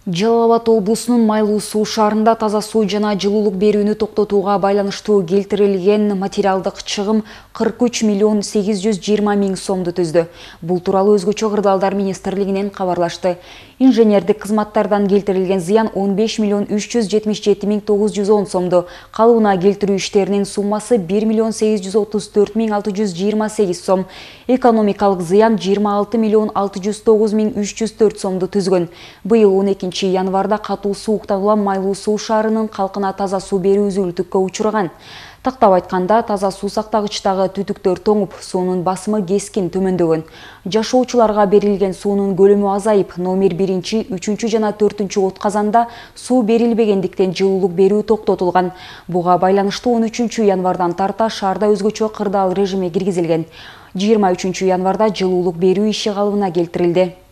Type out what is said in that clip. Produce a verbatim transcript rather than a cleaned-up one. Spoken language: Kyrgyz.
Жалал Абад облусунун Майлуу суу шаарында таза суу жана жылуулук берүүнү токтотууга байланыштуу келтирилген материалдык чыгым кырк үч миллион сегиз жүз жыйырма миң сомду түздү. Бул тууралуу Өзгөчө кырдаалдар министрлигинен кабарлашты. Инженердик кызматтардан келтирилген зыян он беш миллион үч жүз жетимиш жети миң тогуз жүз он сомду, калыбына келтирүү иштеринин суммасы бир миллион сегиз жүз отуз төрт миң алты жүз жыйырма сегиз сом, экономикалык зыян жыйырма алты миллион алты жүз тогуз миң үч жүз төрт сомду түзгөн. Быйыл он экинчи январда катуу сууктан улам Майлуу суу шаарынын калкына таза суу берүү үзүлүтүккө учураган. Тактап айтканда, таза суу сактагычтагы түтүктөр тоңуп, суунун басымы кескин төмөндөгөн. Жашоочуларга берилген суунун көлөмү азайып, номер биринчи, үчүнчү жана төртүнчү отказанда суу берилбегендиктен жылуулук берүү токтотулган. Буга байланыштуу он үчүнчү январдан тарта шаарда өзгөчө кырдаал режими киргизилген. жыйырма үчүнчү январда жылуулук берүү иши калыбына келтирилди.